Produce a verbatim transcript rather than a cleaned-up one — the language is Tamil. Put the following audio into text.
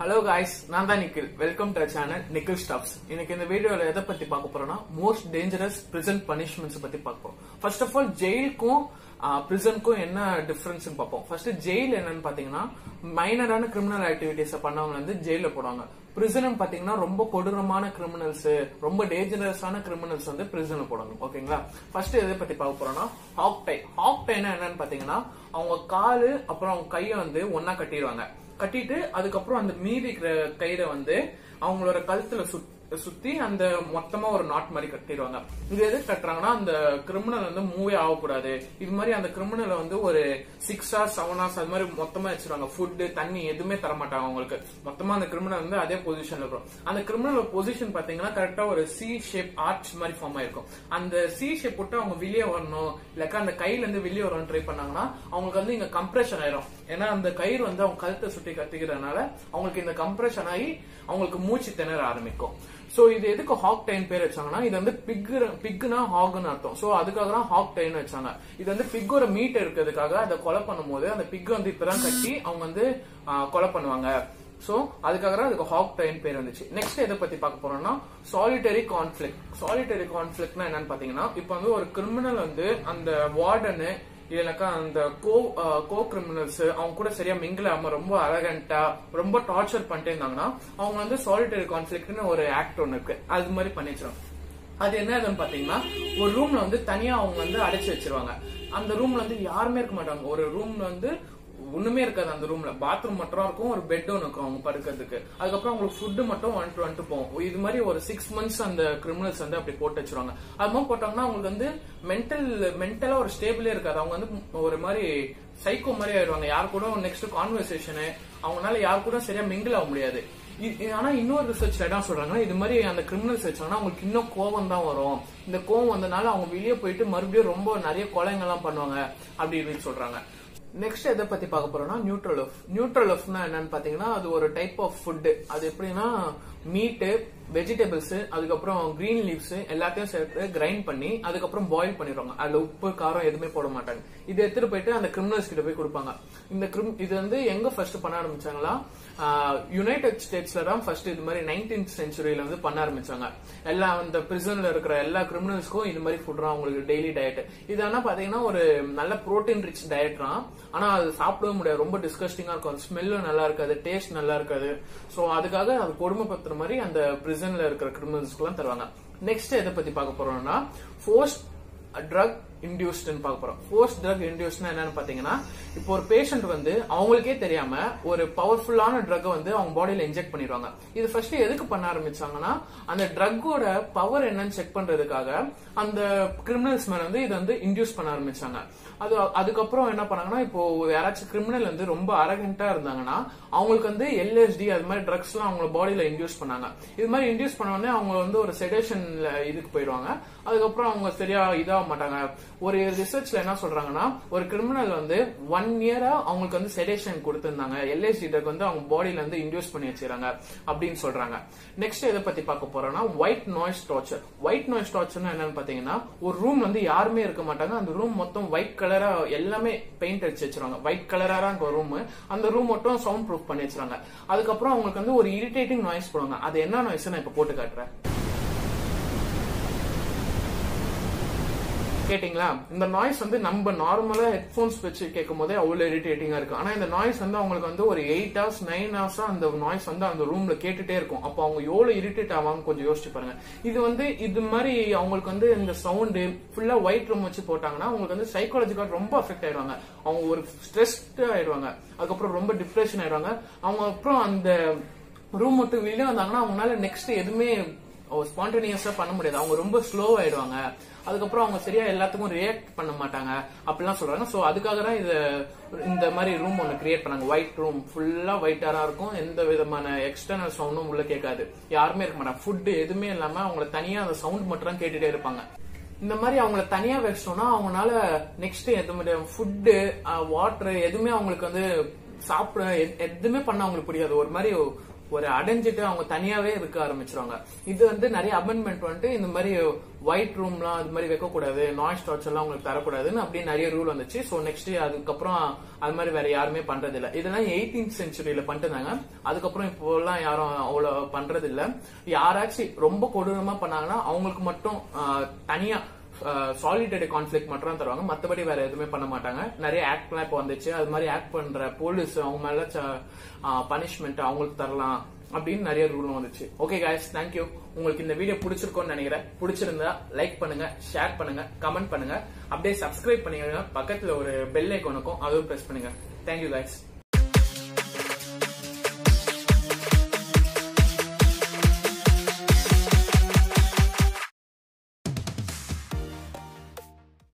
Hello guys, நான் தான் Nikhil. Welcome to channel Nikhil stops. இன்னைக்கு இந்த வீடியோல எதை பத்தி பார்க்க போறோம்னா மோஸ்ட் டேஞ்சரஸ் பிரிசன் பனிஷ்மெண்ட்ஸ் பத்தி பார்க்க போறோம். ஃபர்ஸ்ட் ஆஃப் ஆல் ஜெயிலுக்கும் பிரிசனுக்கும் என்ன டிஃபரன்ஸ் பார்ப்போம். ஃபர்ஸ்ட் ஜெயில் என்னன்னு பாத்தீங்கன்னா மைனரான கிரிமினல் ஆக்டிவிட்டிஸ் பண்ணவங்க வந்து ஜெயில போடுவாங்க. பிரிசன் பாத்தீங்கன்னா ரொம்ப கொடூரமான கிரிமினல்ஸ், ரொம்ப டேஞ்சரஸான கிரிமினல்ஸ் வந்து பிரிசன்ல போடுவாங்க. ஓகேங்களா? ஃபர்ஸ்ட் எதை பத்தி பார்க்க போறோம்னா ஹாக் டை. ஹாக் டைனா என்னன்னு பாத்தீங்கன்னா அவங்க காலு அப்புறம் அவங்க கையை வந்து ஒன்னா கட்டிடுவாங்க. கட்டிட்டு அதுக்கப்புறம் அந்த மீதி கயிறை வந்து அவங்களோட கழுத்துல சுத்தி அந்த மொத்தமா ஒரு நாட் மாதிரி கட்டிடுவாங்க. இது எது கட்டுறாங்கன்னா அந்த கிரிமினல் வந்து மூவே ஆகக்கூடாது. இது மாதிரி அந்த கிரிமினலை வந்து ஒரு சிக்ஸ் ஹவர்ஸ் செவன் ஹவர்ஸ் அது மாதிரி மொத்தமா வச்சிருவாங்க. ஃபுட்டு தண்ணி எதுவுமே தர மாட்டாங்க அவங்களுக்கு. மொத்தமா அந்த கிரிமினல் வந்து அதே பொசிஷன்ல இருக்கும். அந்த கிரிமினல் பொசிஷன் பாத்தீங்கன்னா கரெக்டா ஒரு சி ஷேப் ஆர்ச் மாதிரி ஃபார்ம் ஆயிருக்கும். அந்த சி ஷேப் போட்டு அவங்க வெளியே வரணும் இல்லக்கா அந்த கையில இருந்து வெளியே வரணும் ட்ரை பண்ணாங்கன்னா அவங்களுக்கு வந்து இங்க கம்ப்ரெஷன் ஆயிரும். ஏன்னா அந்த கயிறு வந்து அவங்க கழுத்தை சுட்டி கத்திக்கிறதுனால அவங்களுக்கு இந்த கம்ப்ரெஷன் ஆகி அவங்களுக்கு மூச்சு திணற ஆரம்பிக்கும். சோ இது எதுக்கு ஹாக் டைன் பேர் வச்சாங்கன்னா இது வந்து பிக் பிக்னா ஹாக்னு அர்த்தம். சோ அதுக்காக தான் ஹாக் டைன் வச்சாங்க. இது வந்து பிக்கோட மீட் இருக்கிறதுக்காக அதை கொலை பண்ணும் போது அந்த பிக் வந்து இப்பதான் கட்டி அவங்க வந்து கொலை பண்ணுவாங்க. சோ அதுக்காக தான் அதுக்கு ஹாக் டைன் பேர் வந்துச்சு. நெக்ஸ்ட் எதை பத்தி பார்க்க போறோம்னா சாலிட்டரி கான்ஃபிளிக்ட். சாலிட்டரி கான்ஃபிளிக்ட்னா என்னன்னு பாத்தீங்கன்னா இப்ப வந்து ஒரு கிரிமினல் வந்து அந்த வார்டனு இல்லக்கா அந்த கோ கோ கிரிமினல்ஸ் அவங்க கூட சரியா மிங்கிள் ஆகாம ரொம்ப அரகண்டா ரொம்ப டார்ச்சர் பண்ணிட்டே இருந்தாங்கன்னா அவங்க வந்து சாலிட்டரி கான்ஃபிளிக்ட்னு ஒரு ஆக்ட் ஒன்னு இருக்கு, அது மாதிரி பண்ணிச்சிடும். அது என்னதுன்னு பாத்தீங்கன்னா ஒரு ரூம்ல வந்து தனியா அவங்க வந்து அடைச்சு வச்சிருவாங்க. அந்த ரூம்ல வந்து யாருமே இருக்க மாட்டாங்க. ஒரு ரூம்ல வந்து ஒண்ணுமே இருக்காது. அந்த ரூம்ல பாத்ரூம் மட்டும் இருக்கும், ஒரு பெட் ஒன்னு இருக்கும் அவங்க படுக்கிறதுக்கு. அதுக்கப்புறம் அவங்களுக்கு ஃபுட்டு மட்டும் வந்துட்டு வந்துட்டு போகும். இது மாதிரி ஒரு சிக்ஸ் மந்த்ஸ் அந்த கிரிமினல்ஸ் வந்து அப்படி போட்டு வச்சிருவாங்க. அது மாதிரி போட்டாங்கன்னா அவங்களுக்கு வந்து மென்டல் மென்டலா ஒரு ஸ்டேபிளே இருக்காது. அவங்க வந்து ஒரு மாதிரி சைக்கோ மாதிரி ஆயிடுவாங்க. யாரு கூட நெக்ஸ்ட் கான்வர்சேஷனு அவங்களால யாரு கூட சரியா மிங்கிள் ஆக முடியாது. ஆனா இன்னொரு ரிசர்ச்ல என்ன சொல்றாங்கன்னா இது மாதிரி அந்த கிரிமினல்ஸ் வச்சாங்கன்னா அவங்களுக்கு இன்னும் கோவம் தான் வரும். இந்த கோவம் வந்தனால அவங்க வெளியே போயிட்டு மறுபடியும் ரொம்ப நிறைய கொலைங்கெல்லாம் பண்ணுவாங்க அப்படின்னு சொல்றாங்க. நெக்ஸ்ட் எதை பத்தி பார்க்க போறோம்னா நியூட்ரல் லஃப். நியூட்ரல் லஃப்னா என்னன்னு பாத்தீங்கன்னா அது ஒரு டைப் ஆஃப் ஃபுட். அது எப்படின்னா மீட்டு, வெஜிடபிள்ஸ், அதுக்கப்புறம் கிரீன் லீவ்ஸ் எல்லாத்தையும் சேர்த்து கிரைண்ட் பண்ணி அதுக்கப்புறம் பாயில் பண்ணிடுவாங்க. அதுல உப்பு காரம் எதுவுமே போட மாட்டாங்க. இதை எடுத்துட்டு போயிட்டு அந்த கிரிமினல்ஸ் கிட்ட போய் கொடுப்பாங்க. இந்த இது வந்து எங்க ஃபர்ஸ்ட் பண்ண ஆரம்பிச்சாங்களா யுனைடெட் ஸ்டேட்ஸ்ல தான் ஃபர்ஸ்ட் இது மாதிரி நைன்டீன்த் சென்ச்சுரியில வந்து பண்ண ஆரம்பிச்சாங்க. எல்லா அந்த பிரிசன்ல இருக்கிற எல்லா கிரிமினல்ஸ்க்கும் இது மாதிரி ஃபுட் தான் அவங்களுக்கு டெய்லி டயட். இது ஆனா பாத்தீங்கன்னா ஒரு நல்ல புரோட்டீன் ரிச் டயட் தான். ஆனா அது சாப்பிடவே முடியாது, ரொம்ப டிஸ்கஸ்டிங்கா இருக்கும். ஸ்மெல்லும் நல்லா இருக்காது, டேஸ்ட் நல்லா இருக்காது. சோ அதுக்காக அது கொடுமைப்படுத்துற மாதிரி அந்த பிரிசன்ல இருக்கிற கிரிமினல்ஸ்க்கு எல்லாம் தருவாங்க. நெக்ஸ்ட் எதை பத்தி பார்க்க போறோம்னா ஃபோர்ஸ்ட் ட்ரக் இன்டியூஸ்ட்னு பார்க்க போறோம். ஃபோர்ஸ் ட்ரக் இன்டியூஸ்ட்னா என்னன்னு பாத்தீங்கன்னா இப்போ ஒரு பேஷண்ட் வந்து அவங்களுக்கே தெரியாம ஒரு பவர்ஃபுல்லான ட்ரக் வந்து அவங்க பாடியில இன்ஜெக்ட் பண்ணிடுவாங்க. இது ஃபர்ஸ்ட் எதுக்கு பண்ண ஆரம்பிச்சாங்கன்னா அந்த ட்ரக்கோட பவர் என்னன்னு செக் பண்றதுக்காக அந்த கிரிமினல்ஸ் மேல வந்து இதை வந்து இன்டியூஸ் பண்ண ஆரம்பிச்சாங்க. அது அதுக்கப்புறம் என்ன பண்ணாங்கன்னா இப்போ யாராச்சும் கிரிமினல் வந்து ரொம்ப அரகண்டா இருந்தாங்கன்னா அவங்களுக்கு வந்து எல்எஸ்டி அது மாதிரி ட்ரக்ஸ் எல்லாம் அவங்க பாடியில இன்டியூஸ் பண்ணாங்க. இது மாதிரி இன்டியூஸ் பண்ண உடனே அவங்க வந்து ஒரு செடேஷன்ல இதுக்கு போயிடுவாங்க. அதுக்கப்புறம் அவங்க சரியா இதாக மாட்டாங்க. ஒரு ரிசர்ச்ல என்ன சொல்றாங்கன்னா ஒரு கிரிமினல் வந்து ஒன் இயரா அவங்களுக்கு வந்து செடேஷன் கொடுத்திருந்தாங்க. எல்எஸ்டி ட்ரக் வந்து அவங்க பாடியில வந்து இன்டியூஸ் பண்ணி வச்சிருக்காங்க அப்படின்னு சொல்றாங்க. நெக்ஸ்ட் எதை பத்தி பார்க்க போறோம்னா white noise torture. White noise டார்ச்சர்னா என்னன்னு பாத்தீங்கன்னா ஒரு ரூம் வந்து யாருமே இருக்க மாட்டாங்க. அந்த ரூம் மொத்தம் ஒயிட் கலரா எல்லாமே பெயிண்ட் அடிச்சு வச்சிருவாங்க. ஒயிட் கலரா இருக்கும் ரூம். அந்த ரூம் மட்டும் சவுண்ட் ப்ரூஃப் பண்ணி வச்சிருக்காங்க. அதுக்கப்புறம் அவங்களுக்கு வந்து ஒரு இரிட்டேட்டிங் நாய்ஸ் போடுவாங்க. அது என்ன நாய்ஸ் நான் இப்ப போட்டு காட்டுறேன், கேட்டீங்களா? இந்த நாய்ஸ் வந்து நம்ம நார்மலா ஹெட்போன்ஸ் வச்சு கேட்கும் போதே அவ்வளவு இரிட்டேட்டிங்கா இருக்கு. ஆனா இந்த நாய்ஸ் வந்து அவங்களுக்கு வந்து ஒரு எயிட் ஹவர்ஸ் நைன் ஹவர்ஸா அந்த நாய்ஸ் வந்து அந்த ரூம்ல கேட்டுட்டே இருக்கும். அப்போ அவங்க எவ்வளவு இரிட்டேட் ஆவாங்க கொஞ்சம் யோசிச்சு பாருங்க. இது வந்து இது மாதிரி அவங்களுக்கு வந்து இந்த சவுண்ட் ஃபுல்லா ஒயிட் ரூம் வச்சு போட்டாங்கன்னா அவங்களுக்கு வந்து சைக்காலஜிக்கா ரொம்ப அஃபெக்ட் ஆயிடுவாங்க. அவங்க ஒரு ஸ்ட்ரெஸ்ட் ஆயிடுவாங்க. அதுக்கப்புறம் ரொம்ப டிப்ரெஷன் ஆயிடுவாங்க. அவங்க அப்புறம் அந்த ரூம் மட்டும் வெளியே வந்தாங்கன்னா அவங்களால நெக்ஸ்ட் எதுவுமே ஸ்பான்டேனியஸா பண்ண முடியாது. அவங்க ரொம்ப ஸ்லோ ஆயிடுவாங்க. அதுக்கப்புறம் அவங்க சரியா எல்லாத்துக்கும் ரியாக்ட் பண்ண மாட்டாங்க அப்படிலாம் சொல்றாங்க. சோ அதுக்காக தான் இது இந்த மாதிரி ரூம் ஒன்னு கிரியேட் பண்ணாங்க. ஒயிட் ரூம் ஃபுல்லா ஒயிட்டாரா இருக்கும். எந்த விதமான எக்ஸ்டர்னல் சவுண்டும் உள்ள கேட்காது. யாருமே இருக்க மாட்டாங்க. ஃபுட் எதுவுமே இல்லாம அவங்களை தனியா அந்த சவுண்ட் மட்டும் தான் கேட்டுட்டே இருப்பாங்க. இந்த மாதிரி அவங்கள தனியா வச்சோம்னா அவங்களால நெக்ஸ்ட் எது ஃபுட்டு வாட்டர் எதுவுமே அவங்களுக்கு வந்து சாப்பிட எதுவுமே பண்ண அவங்களுக்கு பிடிக்காது. ஒரு மாதிரி ஒரு அடைஞ்சிட்டு அவங்க தனியாவே இருக்க ஆரம்பிச்சிருவாங்க. இது வந்து நிறைய அமெண்ட்மெண்ட் வந்துட்டு இந்த மாதிரி ஒயிட் ரூம்லாம் அது மாதிரி வைக்க கூடாது, நாய்ஸ் டார்ச் எல்லாம் உங்களுக்கு தரக்கூடாதுன்னு அப்படியே நிறைய ரூல் வந்துச்சு. சோ நெக்ஸ்ட் அதுக்கப்புறம் அது மாதிரி வேற யாருமே பண்றது இல்ல. இதெல்லாம் எயிட்டீன்த் சென்ச்சுரியில பண்ணிட்டு இருந்தாங்க. அதுக்கப்புறம் இப்போ எல்லாம் யாரும் அவ்வளவு பண்றது இல்ல. யாராச்சும் ரொம்ப கொடூரமா பண்ணாங்கன்னா அவங்களுக்கு மட்டும் தனியா சாலிடரி கான்ஃபிளிக்ட் மட்டும் தான் தருவாங்க, மத்தபடி வேற எதுவுமே பண்ண மாட்டாங்க. நிறைய ஆக்ட் எல்லாம் இப்போ வந்துச்சு. அது மாதிரி ஆக்ட் பண்ற போலீஸ் அவங்க மேல பனிஷ்மெண்ட் அவங்களுக்கு தரலாம் அப்படின்னு நிறைய ரூலும் வந்துச்சு. Okay guys, thank you. உங்களுக்கு இந்த வீடியோ பிடிச்சிருக்கும்னு நினைக்கிறேன். பிடிச்சிருந்தா லைக் பண்ணுங்க, ஷேர் பண்ணுங்க, கமெண்ட் பண்ணுங்க, அப்படியே சப்ஸ்கிரைப் பண்ணுங்க. பக்கத்துல ஒரு பெல் ஐகான் இருக்கும், அதுவும் பிரஸ் பண்ணுங்க. Thank you guys.